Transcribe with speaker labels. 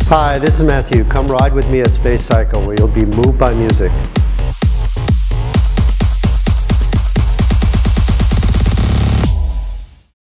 Speaker 1: Hi, this is Matthew. Come ride with me at Space Cycle where you'll be moved by music.